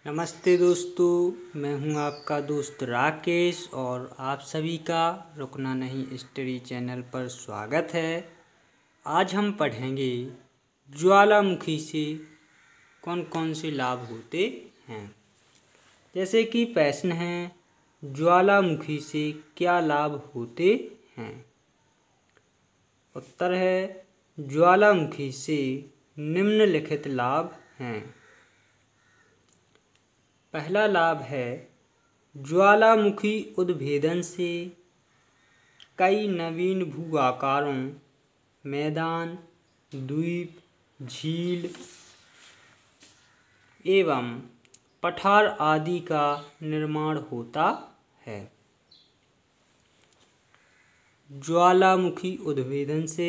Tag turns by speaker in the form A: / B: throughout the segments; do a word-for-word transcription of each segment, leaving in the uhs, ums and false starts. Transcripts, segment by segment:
A: नमस्ते दोस्तों, मैं हूं आपका दोस्त राकेश और आप सभी का रुकना नहीं स्टडी चैनल पर स्वागत है। आज हम पढ़ेंगे ज्वालामुखी से कौन कौन से लाभ होते हैं। जैसे कि प्रश्न है, ज्वालामुखी से क्या लाभ होते हैं। उत्तर है, ज्वालामुखी से निम्नलिखित लाभ हैं। पहला लाभ है, ज्वालामुखी उद्भेदन से कई नवीन भू आकारों, मैदान, द्वीप, झील एवं पठार आदि का निर्माण होता है। ज्वालामुखी उद्भेदन से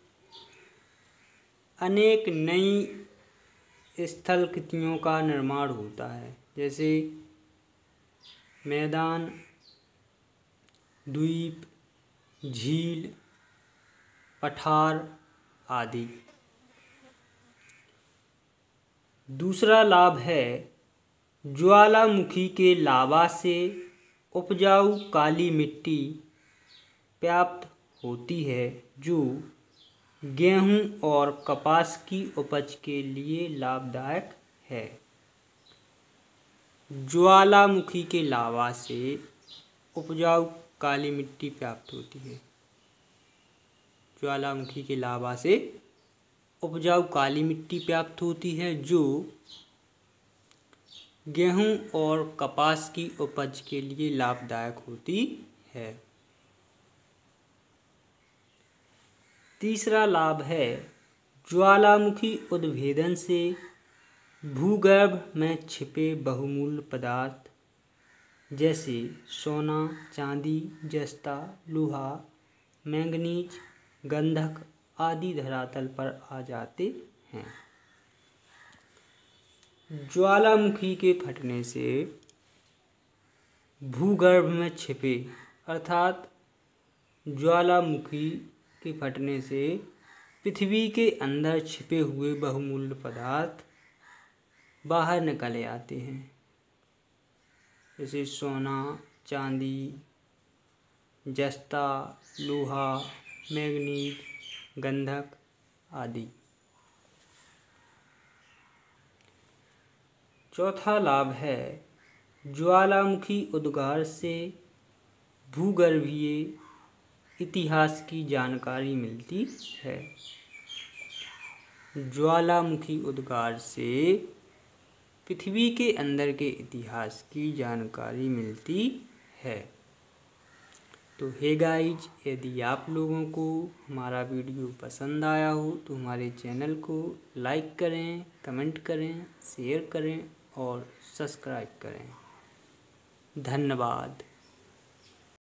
A: अनेक नई स्थलाकृतियों का निर्माण होता है, जैसे मैदान, द्वीप, झील, पठार आदि। दूसरा लाभ है, ज्वालामुखी के लावा से उपजाऊ काली मिट्टी प्राप्त होती है, जो गेहूं और कपास की उपज के लिए लाभदायक है। ज्वालामुखी के लावा से उपजाऊ काली मिट्टी प्राप्त होती है। ज्वालामुखी के लावा से उपजाऊ काली मिट्टी प्राप्त होती है, जो गेहूं और कपास की उपज के लिए लाभदायक होती है। तीसरा लाभ है, ज्वालामुखी उद्भेदन से भूगर्भ में छिपे बहुमूल्य पदार्थ जैसे सोना, चांदी, जस्ता, लोहा, मैंगनीज, गंधक आदि धरातल पर आ जाते हैं। ज्वालामुखी के फटने से भूगर्भ में छिपे अर्थात ज्वालामुखी के फटने से पृथ्वी के अंदर छिपे हुए बहुमूल्य पदार्थ बाहर निकल आते हैं, जैसे सोना, चांदी, जस्ता, लोहा, मैंगनीज, गंधक आदि। चौथा लाभ है, ज्वालामुखी उद्गार से भूगर्भीय इतिहास की जानकारी मिलती है। ज्वालामुखी उद्गार से पृथ्वी के अंदर के इतिहास की जानकारी मिलती है। तो हे गाइज, यदि आप लोगों को हमारा वीडियो पसंद आया हो तो हमारे चैनल को लाइक करें, कमेंट करें, शेयर करें और सब्सक्राइब करें। धन्यवाद।